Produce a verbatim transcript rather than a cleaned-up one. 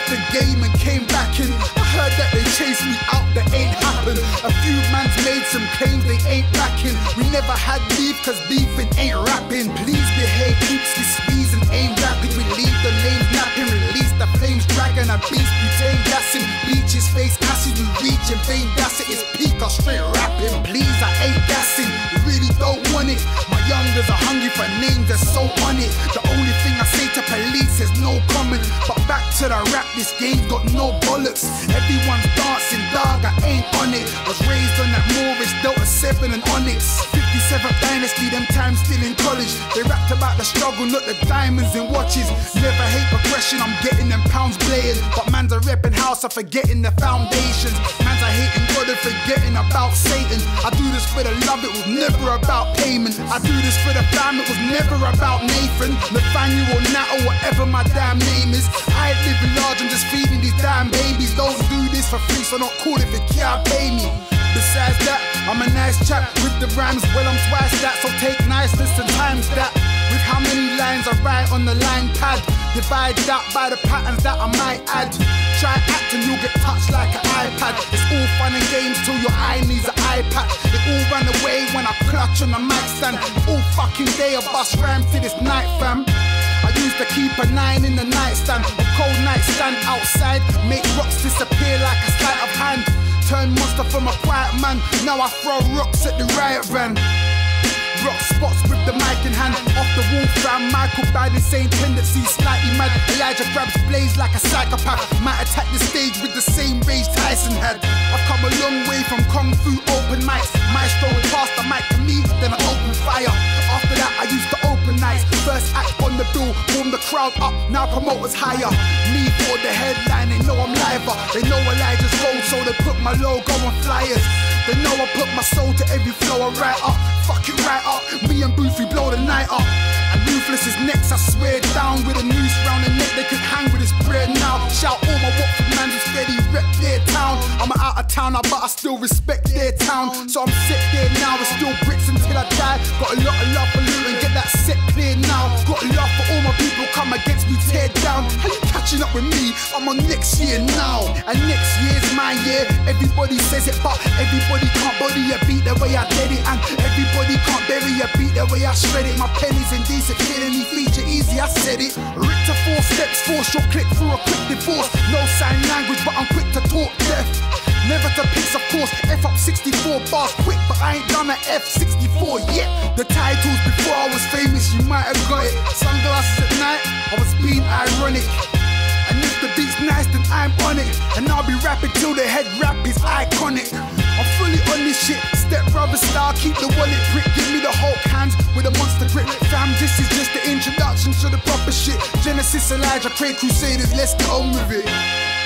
left the game and came back in. I heard that they chased me out, that ain't happened. A few mans made some claims, they ain't backing. We never had beef, cause beefing ain't rapping. Please behave, keeps this squeezing, ain't rapping. We leave the names napping, release the flames, dragon a beast, butane gassing. Bleach his face, acid, we reach in vain, that's it, it's peak, or straight rapping. Please, I ain't gassing, you really don't want it. My youngers are hungry for names, they're so on it. The only thing I say to police is no comment. But back to the rap, this game's got no bollocks. Everyone's dancing, dog, I ain't on it. Was raised on that Morris, Delta seven and Onyx. fifty-seventh dynasty, them times still in college. They rapped about the struggle, not the diamonds and watches. Never hate progression, I'm getting them pounds playing. But man's a repping house, I'm forgetting the foundations. Man's a hating God and forgetting about Satan. I do this for the love, it was never about payment. I do this for the fam, it was never about Nathan, Nathaniel or Nat or whatever my damn name is. I ain't living large, I'm just feeding these damn babies. Don't do this for free, so not cool if it can't pay me. Besides that, I'm a nice chap with the rhymes, well I'm twice that, so take niceness and times that. With how many lines I write on the line pad, divide that by the patterns that I might add. Try act and you'll get touched like an iPad. It's all fun and games till your eye needs an iPad. They all run away when I clutch on the mic stand. All fucking day I bust rhymes to this night, fam. I used to keep a nine in the nightstand, a cold nightstand outside, make rocks disappear like a sleight of hand. Turn monster from a quiet man, now I throw rocks at the riot van. Rock spots with the mic in hand, off the wall fam. Michael by the same tendencies, slightly mad. Elijah grabs blaze like a psychopath. Might attack the stage with the same rage Tyson had. I've come a long way from kung fu open mics. Maestro would pass the mic to me, then I open fire. After that I used to open nights. First act on the bill, warm the crowd up, now promoters higher. Me for the headline, they know I'm liver. They know Elijah's gold, so they put my logo on flyers. They know I put my soul to every flow I write up. Fuck it right up, me and Booth we blow the night up. And Ruthless is next, I swear down. With a noose round the neck, they could hang with his bread now. Shout all my Watford man who's steady rep their town. I'm out of town, but I still respect their town. So I'm set there now, it's still bricks until I die. Got a lot of love for loot and get that set clear now. Got love for all my people, come against me, tear down. How you catching up with me? I'm on next year now. And next year's my year. Everybody says it, but everybody can't body a beat the way I did it. And everybody can't bury a beat the way I shred it. My pen is indecent, killing me feature easy, I said it. Ripped to four steps, force your click through a quick divorce. No sign language, but I'm quick to talk deaf. Never to piss, of course, F up sixty-four bars quick, but I ain't done a F sixty-four yet. The titles before I was famous, you might have got it. Sunglasses at night, I was being ironic. And if the beat's nice, then I'm on it. And I'll be rapping till the head rap is iconic. I'm fully on this shit, step brother style, keep the wallet brick. Give me the Hulk hands with a monster grip. Fam, this is just the introduction to the proper shit. Genesis, Elijah, pray Crusaders, let's get on with it.